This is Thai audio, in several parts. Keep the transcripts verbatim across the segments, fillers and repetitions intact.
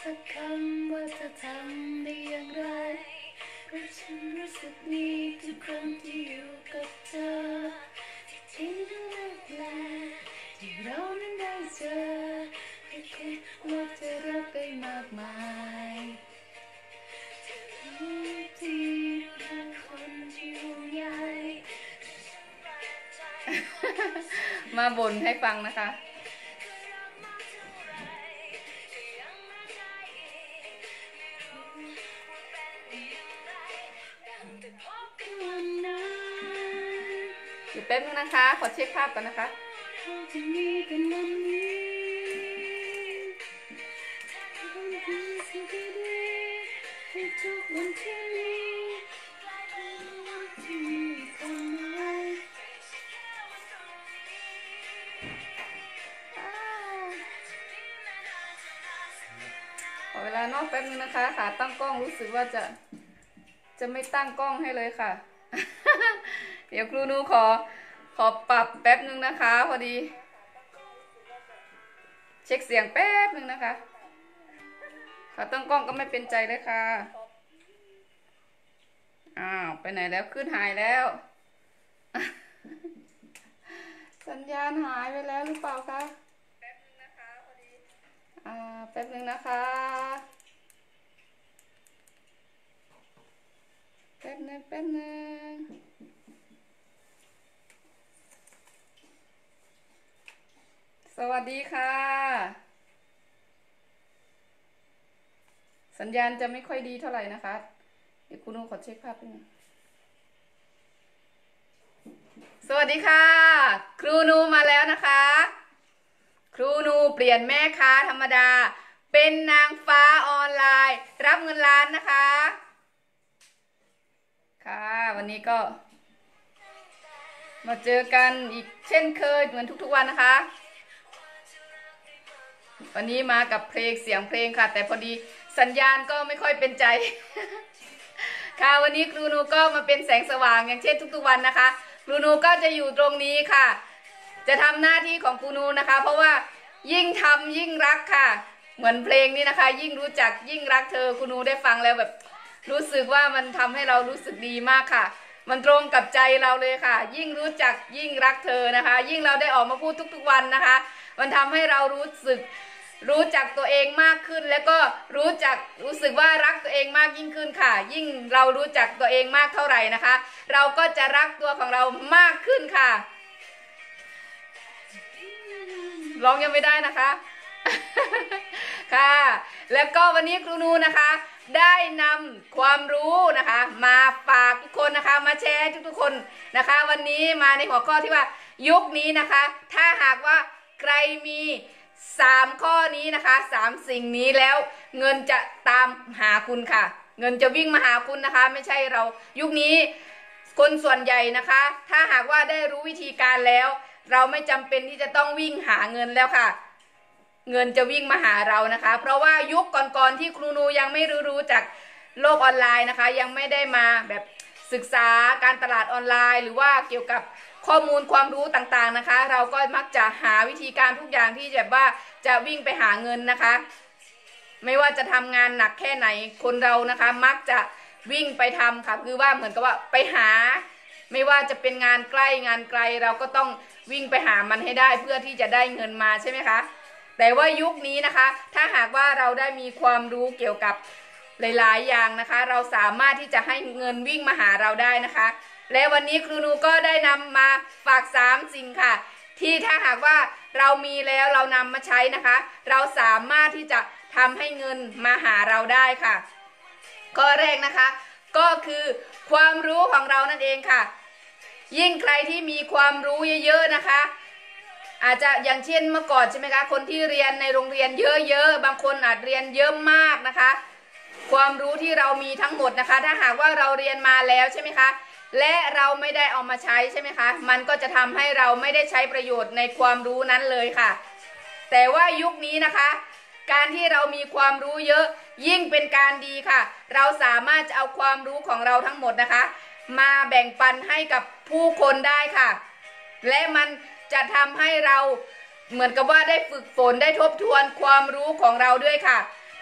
สักคำว่าจะทำได้อย่างไรเพราะฉันรู้สึกดีทุกครั้งที่อยู่กับเธอที่ทิ้งทั้งรักแลที่เรานั้นได้เจอไม่คิดว่าจะรักได้มากมายที่เป็นคนที่ห่วงใยมาบ่นให้ฟังนะคะอยู่แป๊บนึงนะคะขอเช็คภาพก่อนนะคะขอเวลานอกแป๊บนึงนะคะขาตั้งกล้องรู้สึกว่าจะจะไม่ตั้งกล้องให้เลยค่ะ เดี๋ยวครูนูขอขอปรับแป๊บนึงนะคะพอดีเช็คเสียงแป๊บนึงนะคะขาตั้งกล้องก็ไม่เป็นใจเลยค่ะอ้าวไปไหนแล้วขึ้นหายแล้ว สัญญาณหายไปแล้วหรือเปล่าคะแป๊บนึงนะคะพอดีอ่าแป๊บนึงนะคะแป๊บนึงแป๊บนึงสวัสดีค่ะสัญญาณจะไม่ค่อยดีเท่าไหร่นะคะเดี๋ยวคุณนูขอเช็คภาพนึงสวัสดีค่ะครูนูมาแล้วนะคะครูนูเปลี่ยนแม่ค้าธรรมดาเป็นนางฟ้าออนไลน์รับเงินล้านนะคะค่ะวันนี้ก็มาเจอกันอีกเช่นเคยเหมือนทุกๆวันนะคะวันนี้มากับเพลงเสียงเพลงค่ะแต่พอดีสัญญาณก็ไม่ค่อยเป็นใจ ค่ะวันนี้ครูนูก็มาเป็นแสงสว่างอย่างเช่นทุกๆวันนะคะครูนูก็จะอยู่ตรงนี้ค่ะจะทำหน้าที่ของครูนูนะคะเพราะว่ายิ่งทำยิ่งรักค่ะเหมือนเพลงนี้นะคะยิ่งรู้จักยิ่งรักเธอครูนูได้ฟังแล้วแบบรู้สึกว่ามันทำให้เรารู้สึกดีมากค่ะมันตรงกับใจเราเลยค่ะยิ่งรู้จักยิ่งรักเธอนะคะยิ่งเราได้ออกมาพูดทุกๆวันนะคะมันทำให้เรารู้สึกรู้จักตัวเองมากขึ้นแล้วก็รู้จักรู้สึกว่ารักตัวเองมากยิ่งขึ้นค่ะยิ่งเรารู้จักตัวเองมากเท่าไหร่นะคะเราก็จะรักตัวของเรามากขึ้นค่ะร้องยังไม่ได้นะคะ ค่ะแล้วก็วันนี้ครูนูนะคะได้นำความรู้นะคะมาฝากทุกคนนะคะมาแชร์ทุกๆคนนะคะวันนี้มาในหัวข้อที่ว่ายุคนี้นะคะถ้าหากว่าใครมีสามข้อนี้นะคะสามสิ่งนี้แล้วเงินจะตามหาคุณค่ะเงินจะวิ่งมาหาคุณนะคะไม่ใช่เรายุคนี้คนส่วนใหญ่นะคะถ้าหากว่าได้รู้วิธีการแล้วเราไม่จำเป็นที่จะต้องวิ่งหาเงินแล้วค่ะเงินจะวิ่งมาหาเรานะคะเพราะว่ายุคก่อนๆที่ครูนูยังไม่รู้รู้จากโลกออนไลน์นะคะยังไม่ได้มาแบบศึกษาการตลาดออนไลน์หรือว่าเกี่ยวกับข้อมูลความรู้ต่างๆนะคะเราก็มักจะหาวิธีการทุกอย่างที่แบบว่าจะวิ่งไปหาเงินนะคะไม่ว่าจะทำงานหนักแค่ไหนคนเรานะคะมักจะวิ่งไปทำค่ะคือว่าเหมือนกับว่าไปหาไม่ว่าจะเป็นงานใกล้งานไกลเราก็ต้องวิ่งไปหามันให้ได้เพื่อที่จะได้เงินมาใช่ไหมคะแต่ว่ายุคนี้นะคะถ้าหากว่าเราได้มีความรู้เกี่ยวกับหลายๆอย่างนะคะเราสามารถที่จะให้เงินวิ่งมาหาเราได้นะคะและวันนี้ครูนูก็ได้นำมาฝากสามสิ่งค่ะที่ถ้าหากว่าเรามีแล้วเรานำมาใช้นะคะเราสามารถที่จะทำให้เงินมาหาเราได้ค่ะข้อแรกนะคะก็คือความรู้ของเรานั่นเองค่ะยิ่งใครที่มีความรู้เยอะๆนะคะอาจจะอย่างเช่นเมื่อก่อนใช่ไหมคะคนที่เรียนในโรงเรียนเยอะๆบางคนอาจเรียนเยอะมากนะคะความรู้ที่เรามีทั้งหมดนะคะถ้าหากว่าเราเรียนมาแล้วใช่ไหมคะและเราไม่ได้เอามาใช้ใช่ไหมคะมันก็จะทำให้เราไม่ได้ใช้ประโยชน์ในความรู้นั้นเลยค่ะแต่ว่ายุคนี้นะคะการที่เรามีความรู้เยอะยิ่งเป็นการดีค่ะเราสามารถจะเอาความรู้ของเราทั้งหมดนะคะมาแบ่งปันให้กับผู้คนได้ค่ะและมันจะทำให้เราเหมือนกับว่าได้ฝึกฝนได้ทบทวนความรู้ของเราด้วยค่ะ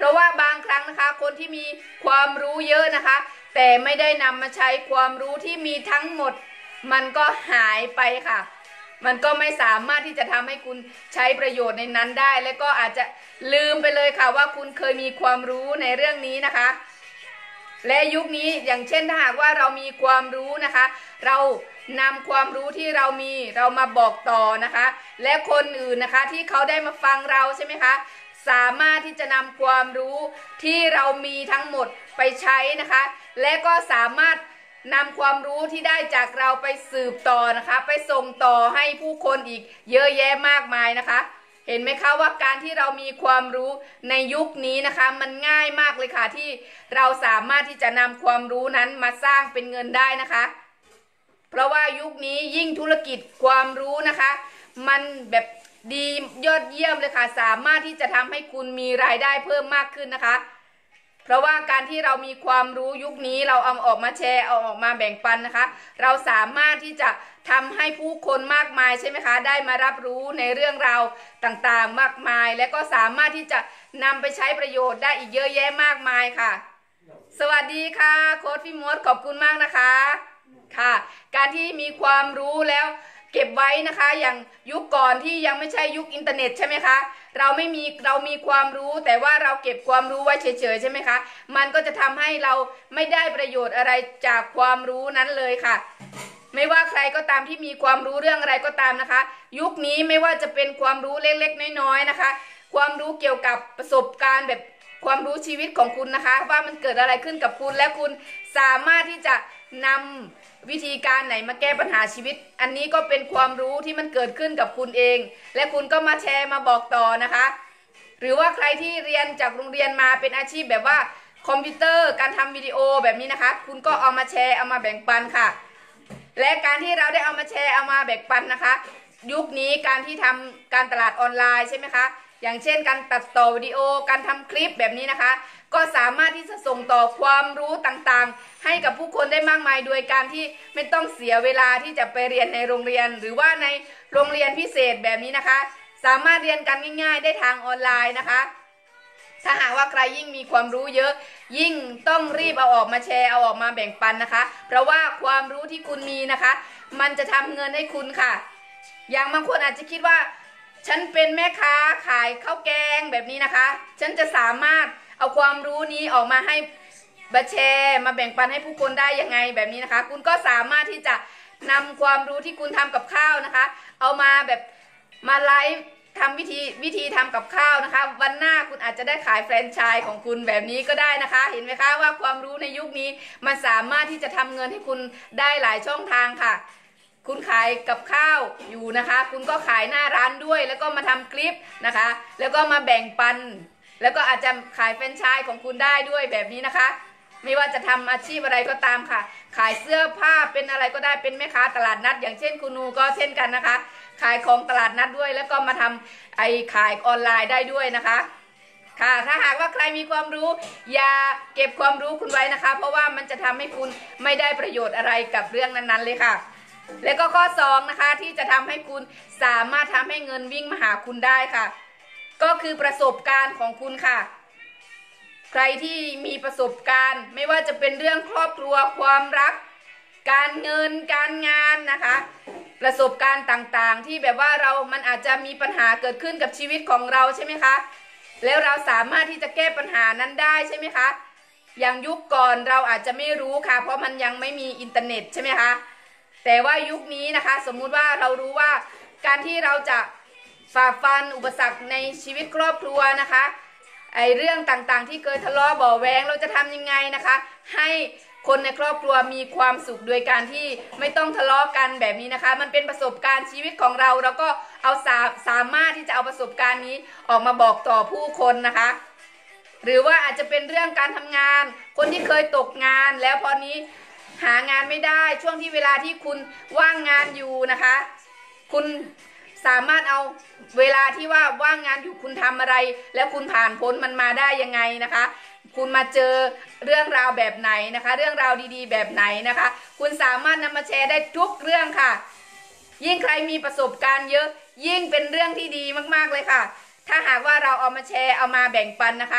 เพราะว่าบางครั้งนะคะคนที่มีความรู้เยอะนะคะแต่ไม่ได้นำมาใช้ความรู้ที่มีทั้งหมดมันก็หายไปค่ะมันก็ไม่สามารถที่จะทำให้คุณใช้ประโยชน์ในนั้นได้และก็อาจจะลืมไปเลยค่ะว่าคุณเคยมีความรู้ในเรื่องนี้นะคะและยุคนี้อย่างเช่นถ้าหากว่าเรามีความรู้นะคะเรานำความรู้ที่เรามีเรามาบอกต่อนะคะและคนอื่นนะคะที่เขาได้มาฟังเราใช่ไหมคะสามารถที่จะนำความรู้ที่เรามีทั้งหมดไปใช้นะคะและก็สามารถนำความรู้ที่ได้จากเราไปสืบต่อนะคะไปส่งต่อให้ผู้คนอีกเยอะแยะมากมายนะคะเห็นไหมคะว่าการที่เรามีความรู้ในยุคนี้นะคะมันง่ายมากเลยค่ะที่เราสามารถที่จะนำความรู้นั้นมาสร้างเป็นเงินได้นะคะเพราะว่ายุคนี้ยิ่งธุรกิจความรู้นะคะมันแบบดียอดเยี่ยมเลยค่ะสามารถที่จะทำให้คุณมีรายได้เพิ่มมากขึ้นนะคะเพราะว่าการที่เรามีความรู้ยุคนี้เราเอาออกมาแชร์เอาออกมาแบ่งปันนะคะเราสามารถที่จะทำให้ผู้คนมากมายใช่ไหมคะได้มารับรู้ในเรื่องราวต่างๆมากมายและก็สามารถที่จะนำไปใช้ประโยชน์ได้อีกเยอะแยะมากมายค่ะสวัสดีค่ะโค้ชพี่มดขอบคุณมากนะคะค่ะการที่มีความรู้แล้วเก็บไว้นะคะอย่างยุคก่อนที่ยังไม่ใช่ยุคอินเทอร์เน็ตใช่ไหมคะเราไม่มีเรามีความรู้แต่ว่าเราเก็บความรู้ไว้เฉยๆใช่ไหมคะมันก็จะทำให้เราไม่ได้ประโยชน์อะไรจากความรู้นั้นเลยค่ะไม่ว่าใครก็ตามที่มีความรู้เรื่องอะไรก็ตามนะคะยุคนี้ไม่ว่าจะเป็นความรู้เล็กๆน้อยๆนะคะความรู้เกี่ยวกับประสบการณ์แบบความรู้ชีวิตของคุณนะคะว่ามันเกิดอะไรขึ้นกับคุณและคุณสามารถที่จะนำวิธีการไหนมาแก้ปัญหาชีวิตอันนี้ก็เป็นความรู้ที่มันเกิดขึ้นกับคุณเองและคุณก็มาแชร์มาบอกต่อนะคะหรือว่าใครที่เรียนจากโรงเรียนมาเป็นอาชีพแบบว่าคอมพิวเตอร์การทำวิดีโอแบบนี้นะคะคุณก็เอามาแชร์เอามาแบ่งปันค่ะและการที่เราได้เอามาแชร์เอามาแบ่งปันนะคะยุคนี้การที่ทำการตลาดออนไลน์ใช่ไหมคะอย่างเช่นการตัดต่อวิดีโอการทำคลิปแบบนี้นะคะก็สามารถที่จะส่งต่อความรู้ต่างๆให้กับผู้คนได้มากมายโดยการที่ไม่ต้องเสียเวลาที่จะไปเรียนในโรงเรียนหรือว่าในโรงเรียนพิเศษแบบนี้นะคะสามารถเรียนกันง่ายๆได้ทางออนไลน์นะคะถ้าหากว่าใครยิ่งมีความรู้เยอะยิ่งต้องรีบเอาออกมาแชร์เอาออกมาแบ่งปันนะคะเพราะว่าความรู้ที่คุณมีนะคะมันจะทำเงินให้คุณค่ะอย่างบางคนอาจจะคิดว่าฉันเป็นแม่ค้าขายข้าวแกงแบบนี้นะคะฉันจะสามารถเอาความรู้นี้ออกมาให้มาแชร์มาแบ่งปันให้ผู้คนได้ยังไงแบบนี้นะคะคุณก็สามารถที่จะนำความรู้ที่คุณทำกับข้าวนะคะเอามาแบบมาไลฟ์ทำวิธีวิธีทำกับข้าวนะคะวันหน้าคุณอาจจะได้ขายแฟรนไชส์ของคุณแบบนี้ก็ได้นะคะเห็นไหมคะว่าความรู้ในยุคนี้มันสามารถที่จะทำเงินให้คุณได้หลายช่องทางค่ะคุณขายกับข้าวอยู่นะคะคุณก็ขายหน้าร้านด้วยแล้วก็มาทำคลิปนะคะแล้วก็มาแบ่งปันแล้วก็อาจจะขายแฟรนไชส์ของคุณได้ด้วยแบบนี้นะคะไม่ว่าจะทำอาชีพอะไรก็ตามค่ะขายเสื้อผ้าเป็นอะไรก็ได้เป็นแม่ค้าตลาดนัดอย่างเช่นคุณนูก็เช่นกันนะคะขายของตลาดนัดด้วยแล้วก็มาทำไอ้ขายออนไลน์ได้ด้วยนะคะค่ะถ้าหากว่าใครมีความรู้อย่าเก็บความรู้คุณไว้นะคะเพราะว่ามันจะทำให้คุณไม่ได้ประโยชน์อะไรกับเรื่องนั้นๆเลยค่ะแล้วก็ข้อสองนะคะที่จะทำให้คุณสามารถทำให้เงินวิ่งมาหาคุณได้ค่ะก็คือประสบการณ์ของคุณค่ะใครที่มีประสบการณ์ไม่ว่าจะเป็นเรื่องครอบครัวความรักการเงินการงานนะคะประสบการณ์ต่างๆที่แบบว่าเรามันอาจจะมีปัญหาเกิดขึ้นกับชีวิตของเราใช่ไหมคะแล้วเราสามารถที่จะแก้ปัญหานั้นได้ใช่ไหมคะอย่างยุคก่อนเราอาจจะไม่รู้ค่ะเพราะมันยังไม่มีอินเทอร์เน็ตใช่ไหมคะแต่ว่ายุคนี้นะคะสมมุติว่าเรารู้ว่าการที่เราจะฝ่าฟันอุปสรรคในชีวิตครอบครัวนะคะไอเรื่องต่างๆที่เคยทะเลาะเบาะแว้งเราจะทำยังไงนะคะให้คนในครอบครัวมีความสุขโดยการที่ไม่ต้องทะเลาะกันแบบนี้นะคะมันเป็นประสบการณ์ชีวิตของเราเราก็เอาสาสามารถที่จะเอาประสบการณ์นี้ออกมาบอกต่อผู้คนนะคะหรือว่าอาจจะเป็นเรื่องการทำงานคนที่เคยตกงานแล้วพอนี้หางานไม่ได้ช่วงที่เวลาที่คุณว่างงานอยู่นะคะคุณสามารถเอาเวลาที่ว่าว่างงานอยู่คุณทำอะไรแล้วคุณผ่านพ้นมันมาได้ยังไงนะคะคุณมาเจอเรื่องราวแบบไหนนะคะเรื่องราวดีๆแบบไหนนะคะคุณสามารถนำมาแชร์ได้ทุกเรื่องค่ะยิ่งใครมีประสบการณ์เยอะยิ่งเป็นเรื่องที่ดีมากๆเลยค่ะถ้าหากว่าเราเอามาแชร์เอามาแบ่งปันนะคะ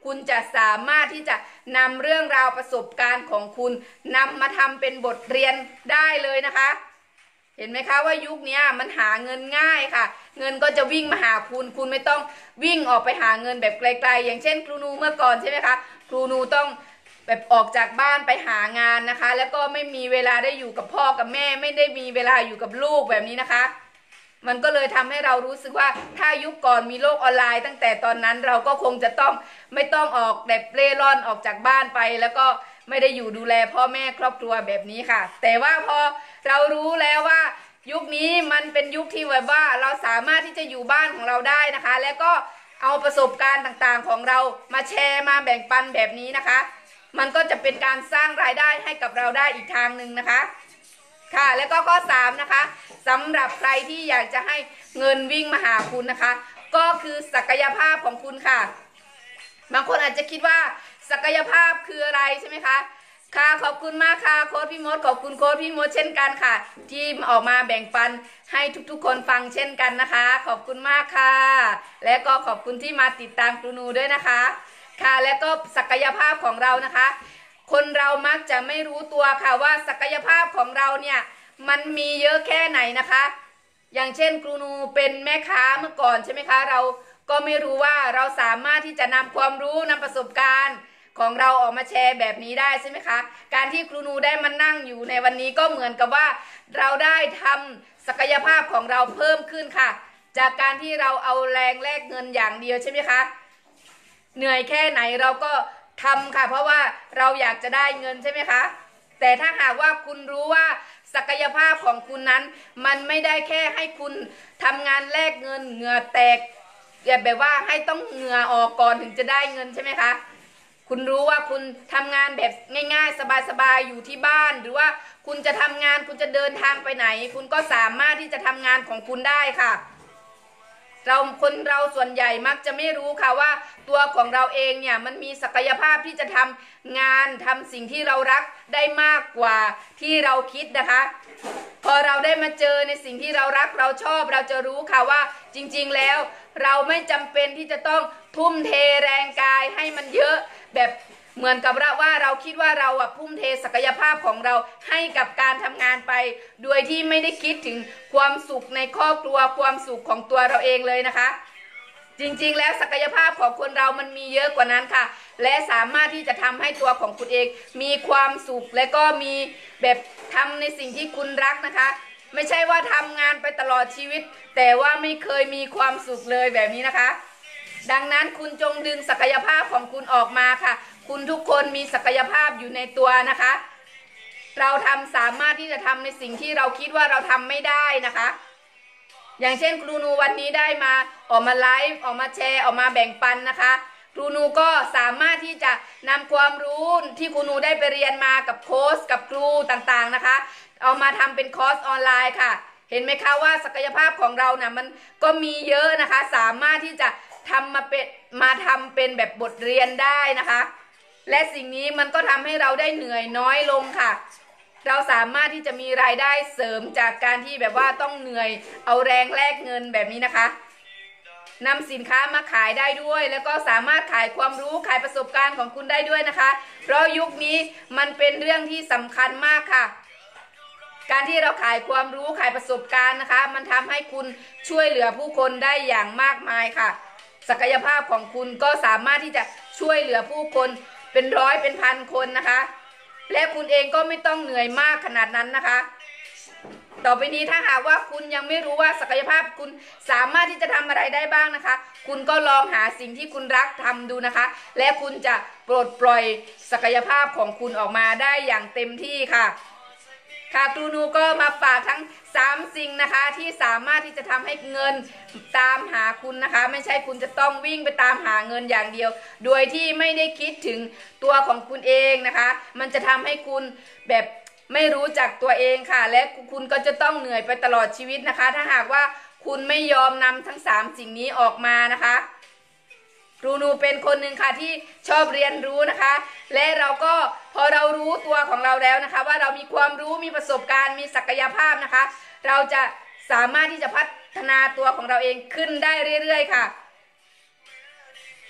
คุณจะสามารถที่จะนำเรื่องราวประสบการณ์ของคุณนำมาทำเป็นบทเรียนได้เลยนะคะเห็นไหมคะว่ายุคนี้มันหาเงินง่ายค่ะเงินก็จะวิ่งมาหาคุณคุณไม่ต้องวิ่งออกไปหาเงินแบบไกลๆอย่างเช่นครูนูเมื่อก่อนใช่ไหมคะครูนูต้องแบบออกจากบ้านไปหางานนะคะแล้วก็ไม่มีเวลาได้อยู่กับพ่อกับแม่ไม่ได้มีเวลาอยู่กับลูกแบบนี้นะคะมันก็เลยทำให้เรารู้สึกว่าถ้ายุคก่อนมีโลกออนไลน์ตั้งแต่ตอนนั้นเราก็คงจะต้องไม่ต้องออกแบบเร่ร่อนออกจากบ้านไปแล้วก็ไม่ได้อยู่ดูแลพ่อแม่ครอบครัวแบบนี้ค่ะแต่ว่าพอเรารู้แล้วว่ายุคนี้มันเป็นยุคที่แบบว่าเราสามารถที่จะอยู่บ้านของเราได้นะคะแล้วก็เอาประสบการณ์ต่างๆของเรามาแชร์มาแบ่งปันแบบนี้นะคะมันก็จะเป็นการสร้างรายได้ให้กับเราได้อีกทางหนึ่งนะคะค่ะแล้วก็ข้อสามนะคะสำหรับใครที่อยากจะให้เงินวิ่งมาหาคุณนะคะก็คือศักยภาพของคุณค่ะบางคนอาจจะคิดว่าศักยภาพคืออะไรใช่ไหมคะค่ะขอบคุณมากค่ะโค้ชพี่มดขอบคุณโค้ชพี่มดเช่นกันค่ะที่ออกมาแบ่งปันให้ทุกๆคนฟังเช่นกันนะคะขอบคุณมากค่ะและก็ขอบคุณที่มาติดตามครูนูด้วยนะคะค่ะและก็ศักยภาพของเรานะคะคนเรามักจะไม่รู้ตัวค่ะว่าศักยภาพของเราเนี่ยมันมีเยอะแค่ไหนนะคะอย่างเช่นครูนูเป็นแม่ค้าเมื่อก่อนใช่ไหมคะเราก็ไม่รู้ว่าเราสามารถที่จะนำความรู้นำประสบการณ์ของเราออกมาแชร์แบบนี้ได้ใช่ไหมคะการที่ครูนูได้มานั่งอยู่ในวันนี้ก็เหมือนกับว่าเราได้ทำศักยภาพของเราเพิ่มขึ้นค่ะจากการที่เราเอาแรงแลกเงินอย่างเดียวใช่ไหมคะเหนื่อยแค่ไหนเราก็ทำค่ะเพราะว่าเราอยากจะได้เงินใช่ไหมคะแต่ถ้าหากว่าคุณรู้ว่าศักยภาพของคุณนั้นมันไม่ได้แค่ให้คุณทำงานแลกเงินเหงื่อแตกแบบว่าให้ต้องเหงื่อออกก่อนถึงจะได้เงินใช่ไหมคะคุณรู้ว่าคุณทำงานแบบง่ายๆสบายๆอยู่ที่บ้านหรือว่าคุณจะทำงานคุณจะเดินทางไปไหนคุณก็สามารถที่จะทำงานของคุณได้ค่ะเราคนเราส่วนใหญ่มักจะไม่รู้ค่ะว่าตัวของเราเองเนี่ยมันมีศักยภาพที่จะทำงานทำสิ่งที่เรารักได้มากกว่าที่เราคิดนะคะพอเราได้มาเจอในสิ่งที่เรารักเราชอบเราจะรู้ค่ะว่าจริงๆแล้วเราไม่จำเป็นที่จะต้องทุ่มเทแรงกายให้มันเยอะแบบเหมือนกับว่าเราคิดว่าเราอะทุ่มเทศักยภาพของเราให้กับการทำงานไปโดยที่ไม่ได้คิดถึงความสุขในครอบครัวความสุขของตัวเราเองเลยนะคะจริงๆแล้วศักยภาพของคนเรามันมีเยอะกว่านั้นค่ะและสามารถที่จะทำให้ตัวของคุณเองมีความสุขและก็มีแบบทำในสิ่งที่คุณรักนะคะไม่ใช่ว่าทำงานไปตลอดชีวิตแต่ว่าไม่เคยมีความสุขเลยแบบนี้นะคะดังนั้นคุณจงดึงศักยภาพของคุณออกมาค่ะคุณทุกคนมีศักยภาพอยู่ในตัวนะคะเราทำสามารถที่จะทำในสิ่งที่เราคิดว่าเราทำไม่ได้นะคะอย่างเช่นครูนูวันนี้ได้มาออกมาไลฟ์ออกมาแชร์ออกมาแบ่งปันนะคะครูนูก็สามารถที่จะนำความรู้ที่ครูนูได้ไปเรียนมากับโค้ชกับครูต่างๆนะคะเอามาทำเป็นคอร์สออนไลน์ค่ะเห็นไหมคะว่าศักยภาพของเรานะ่ะมันก็มีเยอะนะคะสามารถที่จะทำมาเป็นมาทำเป็นแบบบทเรียนได้นะคะและสิ่งนี้มันก็ทำให้เราได้เหนื่อยน้อยลงค่ะเราสามารถที่จะมีรายได้เสริมจากการที่แบบว่าต้องเหนื่อยเอาแรงแลกเงินแบบนี้นะคะนำสินค้ามาขายได้ด้วยแล้วก็สามารถขายความรู้ขายประสบการณ์ของคุณได้ด้วยนะคะเพราะยุคนี้มันเป็นเรื่องที่สำคัญมากค่ะการที่เราขายความรู้ขายประสบการณ์นะคะมันทำให้คุณช่วยเหลือผู้คนได้อย่างมากมายค่ะศักยภาพของคุณก็สามารถที่จะช่วยเหลือผู้คนเป็นร้อยเป็นพันคนนะคะและคุณเองก็ไม่ต้องเหนื่อยมากขนาดนั้นนะคะต่อไปนี้ถ้าหากว่าคุณยังไม่รู้ว่าศักยภาพคุณสามารถที่จะทำอะไรได้บ้างนะคะคุณก็ลองหาสิ่งที่คุณรักทำดูนะคะและคุณจะปลดปล่อยศักยภาพของคุณออกมาได้อย่างเต็มที่ค่ะค่ะครูนูก็มาฝากทั้งสามสิ่งนะคะที่สามารถที่จะทำให้เงินตามหาคุณนะคะไม่ใช่คุณจะต้องวิ่งไปตามหาเงินอย่างเดียวโดยที่ไม่ได้คิดถึงตัวของคุณเองนะคะมันจะทำให้คุณแบบไม่รู้จักตัวเองค่ะและคุณก็จะต้องเหนื่อยไปตลอดชีวิตนะคะถ้าหากว่าคุณไม่ยอมนำทั้งสามสิ่งนี้ออกมานะคะครูนูเป็นคนหนึ่งค่ะที่ชอบเรียนรู้นะคะและเราก็พอเรารู้ตัวของเราแล้วนะคะว่าเรามีความรู้มีประสบการณ์มีศักยภาพนะคะเราจะสามารถที่จะพัฒนาตัวของเราเองขึ้นได้เรื่อยๆค่ะ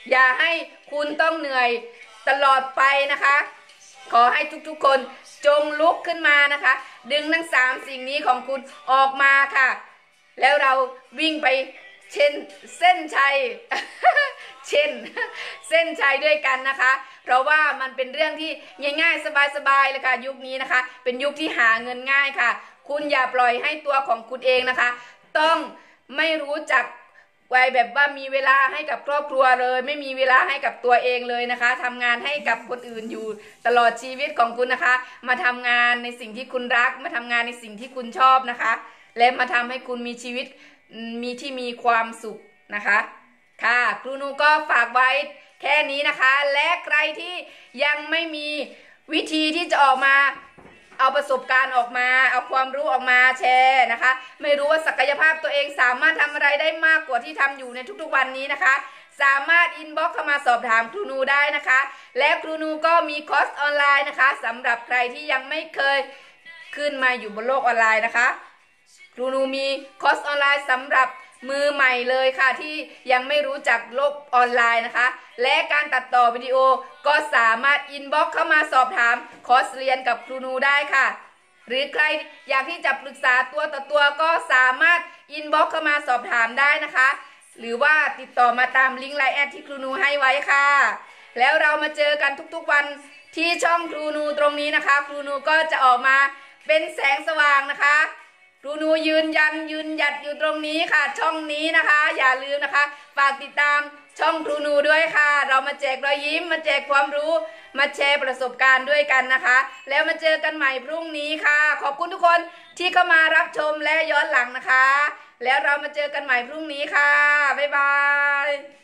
อย่าให้คุณต้องเหนื่อยตลอดไปนะคะ ขอให้ทุกๆคนจงลุกขึ้นมานะคะ ดึงทั้งสามสิ่งนี้ของคุณออกมาค่ะ แล้วเราวิ่งไปเช่นเส้นชัย เช่นเส้นชัยด้วยกันนะคะ เพราะว่ามันเป็นเรื่องที่ง่ายๆสบายๆเลยค่ะยุคนี้นะคะเป็นยุคที่หาเงินง่ายค่ะคุณอย่าปล่อยให้ตัวของคุณเองนะคะต้องไม่รู้จักไว้แบบว่ามีเวลาให้กับครอบครัวเลยไม่มีเวลาให้กับตัวเองเลยนะคะทำงานให้กับคนอื่นอยู่ตลอดชีวิตของคุณนะคะมาทำงานในสิ่งที่คุณรักมาทำงานในสิ่งที่คุณชอบนะคะและมาทำให้คุณมีชีวิตมีที่มีความสุขนะคะค่ะครูนูก็ฝากไว้แค่นี้นะคะและใครที่ยังไม่มีวิธีที่จะออกมาเอาประสบการณ์ออกมาเอาความรู้ออกมาแชร์นะคะไม่รู้ว่าศักยภาพตัวเองสามารถทำอะไรได้มากกว่าที่ทำอยู่ในทุกๆวันนี้นะคะสามารถอินบ็อกซ์เข้ามาสอบถามครูนูได้นะคะและครูนูก็มีคอร์สออนไลน์นะคะสำหรับใครที่ยังไม่เคยขึ้นมาอยู่บนโลกออนไลน์นะคะครูนูมีคอร์สออนไลน์สำหรับมือใหม่เลยค่ะที่ยังไม่รู้จักโลกออนไลน์นะคะและการตัดต่อวิดีโอก็สามารถอินบ็อกซ์เข้ามาสอบถามคอร์สเรียนกับครูนูได้ค่ะหรือใครอยากที่จะปรึกษาตัวต่อตัวก็สามารถอินบ็อกซ์เข้ามาสอบถามได้นะคะหรือว่าติดต่อมาตามลิงก์ไลน์แอดที่ครูนูให้ไว้ค่ะแล้วเรามาเจอกันทุกๆวันที่ช่องครูนูตรงนี้นะคะครูนูก็จะออกมาเป็นแสงสว่างนะคะครูนูยืนยันยืนหยัดอยู่ตรงนี้ค่ะช่องนี้นะคะอย่าลืมนะคะฝากติดตามช่องครูนูด้วยค่ะเรามาแจกรอยยิ้มมาแจกความรู้มาแชร์ประสบการณ์ด้วยกันนะคะแล้วมาเจอกันใหม่พรุ่งนี้ค่ะขอบคุณทุกคนที่เข้ามารับชมและย้อนหลังนะคะแล้วเรามาเจอกันใหม่พรุ่งนี้ค่ะบ๊ายบาย